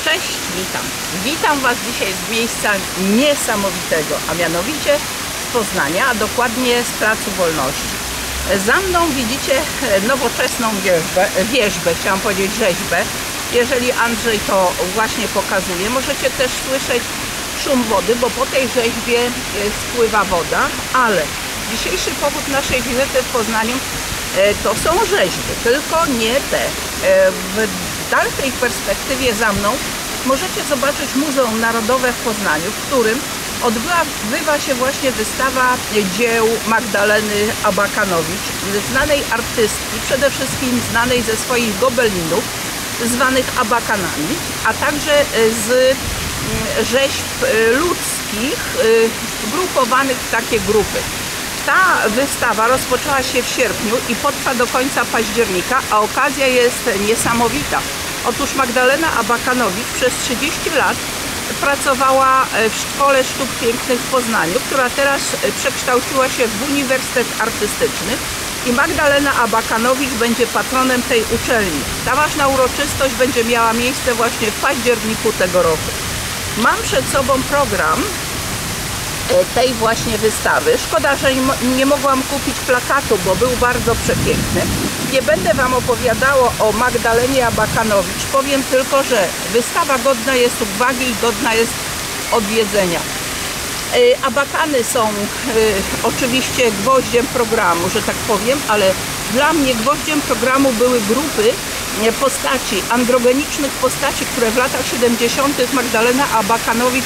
Cześć, witam. Witam Was dzisiaj z miejsca niesamowitego, a mianowicie z Poznania, a dokładnie z Placu Wolności. Za mną widzicie nowoczesną wierzbę, chciałam powiedzieć rzeźbę. Jeżeli Andrzej to właśnie pokazuje, możecie też słyszeć szum wody, bo po tej rzeźbie spływa woda, ale dzisiejszy powód naszej wizyty w Poznaniu to są rzeźby, tylko nie te. W dalszej perspektywie za mną możecie zobaczyć Muzeum Narodowe w Poznaniu, w którym odbywa się właśnie wystawa dzieł Magdaleny Abakanowicz, znanej artystki, przede wszystkim znanej ze swoich gobelinów, zwanych abakanami, a także z rzeźb ludzkich, grupowanych w takie grupy. Ta wystawa rozpoczęła się w sierpniu i potrwa do końca października, a okazja jest niesamowita. Otóż Magdalena Abakanowicz przez 30 lat pracowała w Szkole Sztuk Pięknych w Poznaniu, która teraz przekształciła się w Uniwersytet Artystyczny i Magdalena Abakanowicz będzie patronem tej uczelni. Ta ważna uroczystość będzie miała miejsce właśnie w październiku tego roku. Mam przed sobą program tej właśnie wystawy. Szkoda, że nie mogłam kupić plakatu, bo był bardzo przepiękny. Nie będę Wam opowiadała o Magdalenie Abakanowicz. Powiem tylko, że wystawa godna jest uwagi i godna jest odwiedzenia. Abakany są oczywiście gwoździem programu, że tak powiem, ale dla mnie gwoździem programu były grupy postaci, androgenicznych postaci, które w latach 70. Magdalena Abakanowicz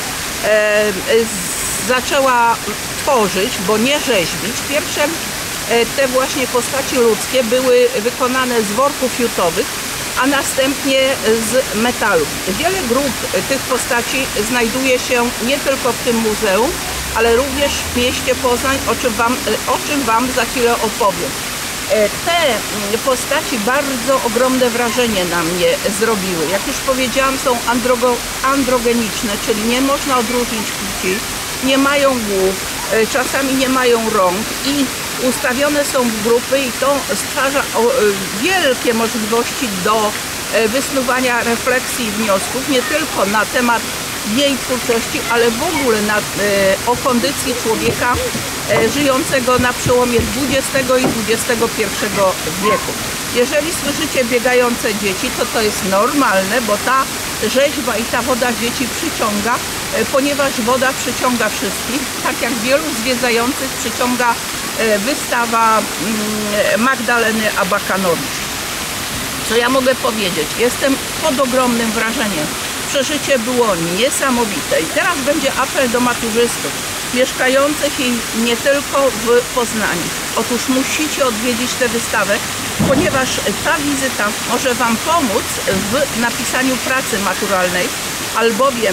zaczęła tworzyć, bo nie rzeźbić. Pierwsze te właśnie postaci ludzkie były wykonane z worków jutowych, a następnie z metalu. Wiele grup tych postaci znajduje się nie tylko w tym muzeum, ale również w mieście Poznań, o czym Wam za chwilę opowiem. Te postaci bardzo ogromne wrażenie na mnie zrobiły. Jak już powiedziałam, są androgeniczne, czyli nie można odróżnić płci, nie mają głów, czasami nie mają rąk i ustawione są w grupy i to stwarza wielkie możliwości do wysnuwania refleksji i wniosków, nie tylko na temat jej twórczości, ale w ogóle o kondycji człowieka żyjącego na przełomie XX i XXI wieku. Jeżeli słyszycie biegające dzieci, to jest normalne, bo ta rzeźba i ta woda dzieci przyciąga, ponieważ woda przyciąga wszystkich, tak jak wielu zwiedzających przyciąga wystawa Magdaleny Abakanowicz. Co ja mogę powiedzieć? Jestem pod ogromnym wrażeniem. Przeżycie było niesamowite i teraz będzie apel do maturzystów mieszkających i nie tylko w Poznaniu. Otóż musicie odwiedzić tę wystawę, ponieważ ta wizyta może Wam pomóc w napisaniu pracy maturalnej, albowiem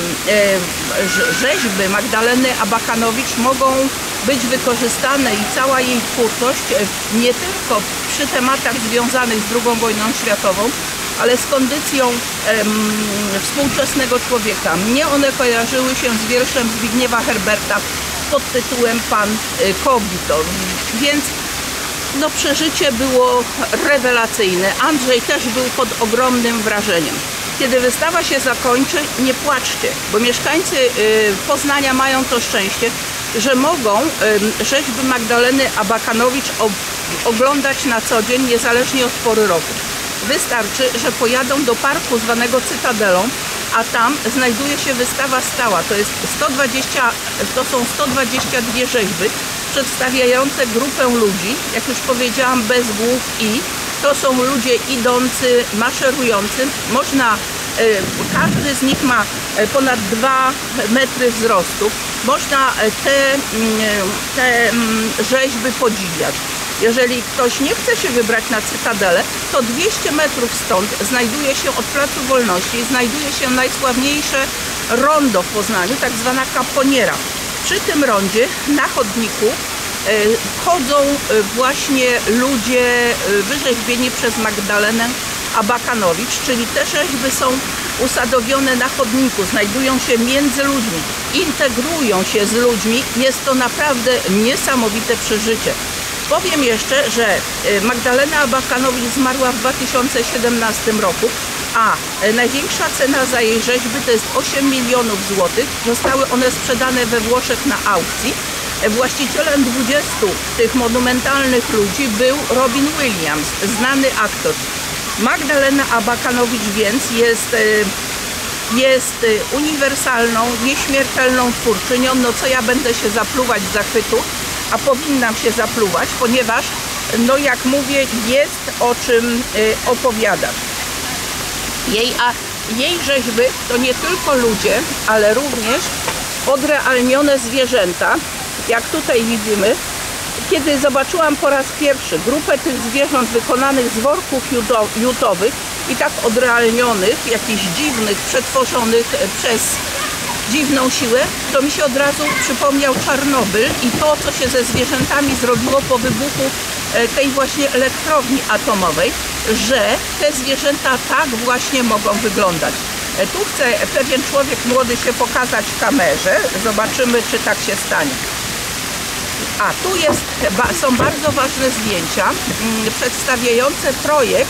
rzeźby Magdaleny Abakanowicz mogą być wykorzystane i cała jej twórczość nie tylko przy tematach związanych z II wojną światową, ale z kondycją współczesnego człowieka. Mnie one kojarzyły się z wierszem Zbigniewa Herberta pod tytułem Pan Kogito, więc no, przeżycie było rewelacyjne. Andrzej też był pod ogromnym wrażeniem. Kiedy wystawa się zakończy, nie płaczcie, bo mieszkańcy Poznania mają to szczęście, że mogą rzeźby Magdaleny Abakanowicz oglądać na co dzień, niezależnie od pory roku. Wystarczy, że pojadą do parku zwanego Cytadelą, a tam znajduje się wystawa stała. To są 122 rzeźby przedstawiające grupę ludzi, jak już powiedziałam, bez głów i to są ludzie idący, maszerujący. Każdy z nich ma ponad 2 metry wzrostu. Można te rzeźby podziwiać. Jeżeli ktoś nie chce się wybrać na Cytadelę, to 200 metrów stąd znajduje się od Placu Wolności, znajduje się najsławniejsze rondo w Poznaniu, tak zwana kaponiera. Przy tym rondzie na chodniku chodzą właśnie ludzie wyrzeźbieni przez Magdalenę Abakanowicz, czyli te rzeźby są usadowione na chodniku, znajdują się między ludźmi, integrują się z ludźmi. Jest to naprawdę niesamowite przeżycie. Powiem jeszcze, że Magdalena Abakanowicz zmarła w 2017 roku A największa cena za jej rzeźby to jest 8 milionów złotych. Zostały one sprzedane we Włoszech na aukcji. Właścicielem 20 tych monumentalnych ludzi był Robin Williams, znany aktor. Magdalena Abakanowicz więc jest uniwersalną, nieśmiertelną twórczynią. No co ja będę się zapluwać z zachwytu, a powinnam się zapluwać, ponieważ, no jak mówię, jest o czym opowiadać. Jej rzeźby to nie tylko ludzie, ale również odrealnione zwierzęta. Jak tutaj widzimy, kiedy zobaczyłam po raz pierwszy grupę tych zwierząt wykonanych z worków jutowych i tak odrealnionych, jakichś dziwnych, przetworzonych przez dziwną siłę, to mi się od razu przypomniał Czarnobyl i to, co się ze zwierzętami zrobiło po wybuchu tej właśnie elektrowni atomowej, że te zwierzęta tak właśnie mogą wyglądać. Tu chce pewien człowiek młody się pokazać w kamerze. Zobaczymy, czy tak się stanie. A tu są bardzo ważne zdjęcia przedstawiające projekt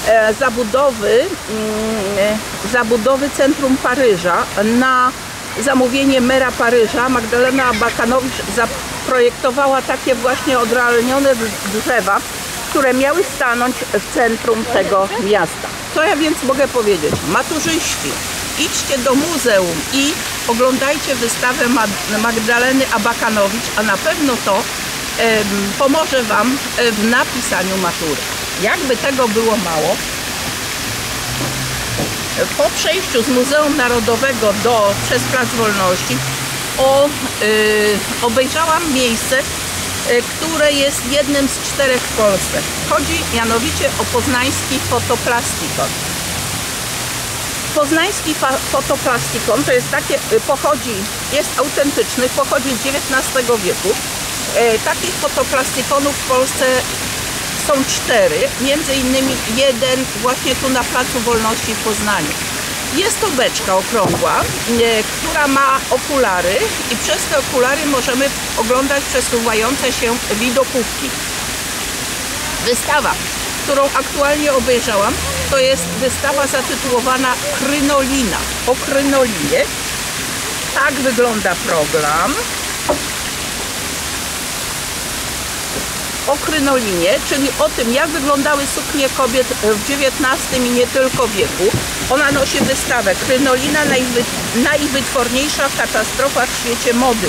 zabudowy centrum Paryża na zamówienie mera Paryża. Magdalena Abakanowicz zaprojektowała takie właśnie odrealnione drzewa, które miały stanąć w centrum tego miasta. Co ja więc mogę powiedzieć? Maturzyści, idźcie do muzeum i oglądajcie wystawę Magdaleny Abakanowicz, a na pewno to pomoże Wam w napisaniu matury. Jakby tego było mało, po przejściu z Muzeum Narodowego przez Plac Wolności obejrzałam miejsce, które jest jednym z 4 w Polsce. Chodzi mianowicie o poznański fotoplastikon. Poznański fotoplastikon to jest takie, jest autentyczny, pochodzi z XIX wieku. Takich fotoplastikonów w Polsce są 4, między innymi jeden właśnie tu na Placu Wolności w Poznaniu. Jest to beczka okrągła, która ma okulary i przez te okulary możemy oglądać przesuwające się widokówki. Wystawa, którą aktualnie obejrzałam, to jest wystawa zatytułowana Krynolina. O krynolinie. Tak wygląda program. O krynolinie, czyli o tym, jak wyglądały suknie kobiet w XIX i nie tylko wieku. Ona nosi wystawę Krynolina, najwytworniejsza katastrofa w świecie mody.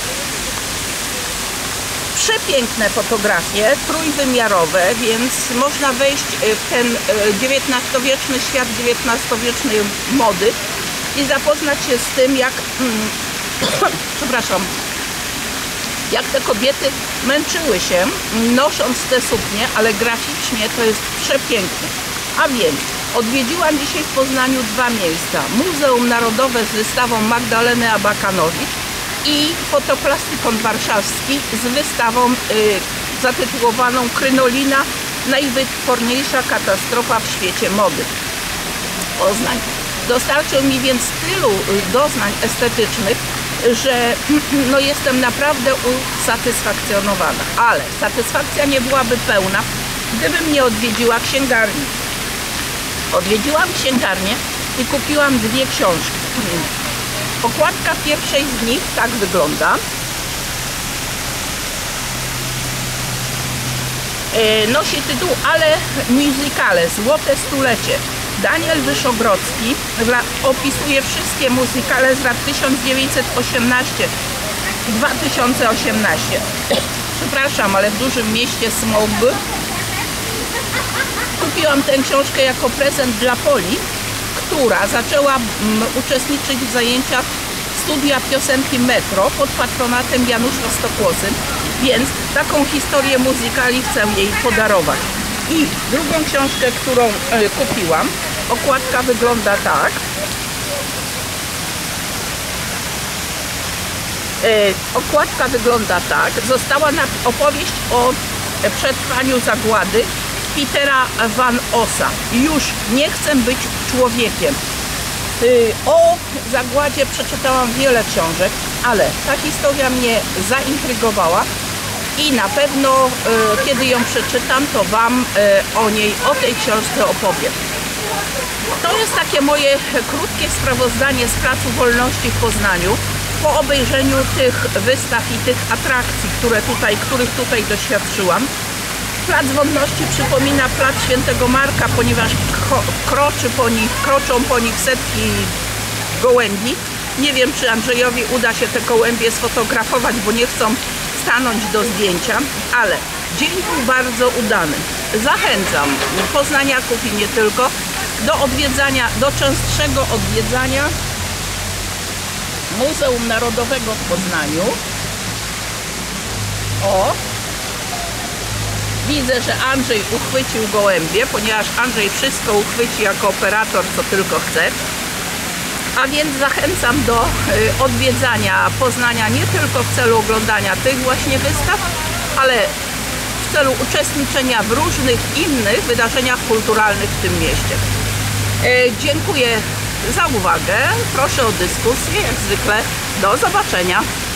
Przepiękne fotografie, trójwymiarowe, więc można wejść w ten XIX-wieczny świat XIX-wiecznej mody i zapoznać się z tym, jak przepraszam, jak te kobiety męczyły się nosząc te suknie, ale graficznie to jest przepiękne. A więc odwiedziłam dzisiaj w Poznaniu 2 miejsca. Muzeum Narodowe z wystawą Magdaleny Abakanowicz i Fotoplastikon Warszawski z wystawą zatytułowaną Krynolina, najwytworniejsza katastrofa w świecie mody. Poznań dostarczył mi więc tylu doznań estetycznych, że no, jestem naprawdę usatysfakcjonowana. Ale satysfakcja nie byłaby pełna, gdybym nie odwiedziła księgarni. Odwiedziłam księgarnię i kupiłam 2 książki. Okładka pierwszej z nich tak wygląda. Nosi tytuł Ale musicale, Złote stulecie. Daniel Wyszogrodzki opisuje wszystkie muzykale z lat 1918-2018. Przepraszam, ale w dużym mieście smog. Kupiłam tę książkę jako prezent dla Poli, która zaczęła uczestniczyć w zajęciach studia piosenki Metro pod patronatem Janusza Stokłosy, więc taką historię muzykali chcę jej podarować. I drugą książkę, którą kupiłam, okładka wygląda tak. Okładka wygląda tak. Została opowieść o przetrwaniu zagłady Petera Van Ossa. Już nie chcę być człowiekiem. O zagładzie przeczytałam wiele książek, ale ta historia mnie zaintrygowała i na pewno kiedy ją przeczytam, to Wam o tej książce opowiem. To jest takie moje krótkie sprawozdanie z Placu Wolności w Poznaniu po obejrzeniu tych wystaw i tych atrakcji, których tutaj doświadczyłam. Plac Wolności przypomina Plac Świętego Marka, ponieważ kroczą po nich setki gołębi. Nie wiem, czy Andrzejowi uda się te gołębie sfotografować, bo nie chcą stanąć do zdjęcia, ale dzień był bardzo udany. Zachęcam poznaniaków i nie tylko do częstszego odwiedzania Muzeum Narodowego w Poznaniu. O! Widzę, że Andrzej uchwycił gołębie, ponieważ Andrzej wszystko uchwyci jako operator, co tylko chce. A więc zachęcam do odwiedzania Poznania nie tylko w celu oglądania tych właśnie wystaw, ale w celu uczestniczenia w różnych innych wydarzeniach kulturalnych w tym mieście. Dziękuję za uwagę, proszę o dyskusję, jak zwykle do zobaczenia.